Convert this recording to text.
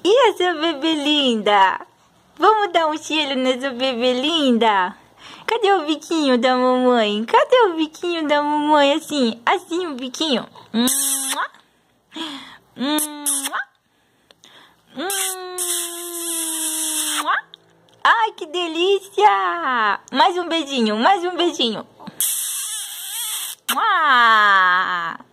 E essa bebê linda? Vamos dar um cheiro nessa bebê linda? Cadê o biquinho da mamãe? Cadê o biquinho da mamãe? Assim, assim o biquinho. Ai, que delícia! Mais um beijinho, mais um beijinho.